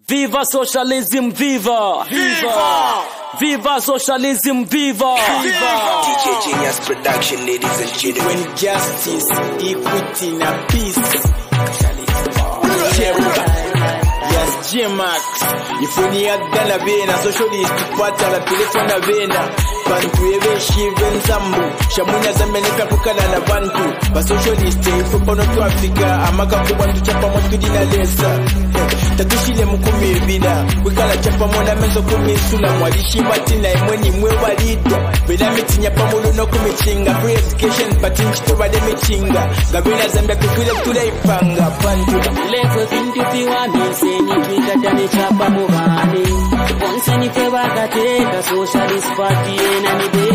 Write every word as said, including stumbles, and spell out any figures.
Viva socialism, viva! Viva! Viva socialism, viva! Viva! D J Genius Production, ladies and gentlemen. When justice, equity, and peace. Yes, J-Max. If we need a vena, socialist, pata la telefona vena. Bantu eve shiven zambu. Shamuna zameneka kukana na bantu. Ba socialist, ifu pono tu Afrika. Amaka kubantu chapa mwantu dina lesa. Tatushile mukumi ebina. Wikala chapa mwana menzo kumi sula. Mwalishi matina imweni mwe walida. Vela mitinya pamulu no kumichinga. Free education patinchi tuba de michinga. Gabina zambia kufile tula ipanga. Bantu Leko vindu viwa miseni twika chapa mubani. Onse ni kwe wakateka socialist party ena ni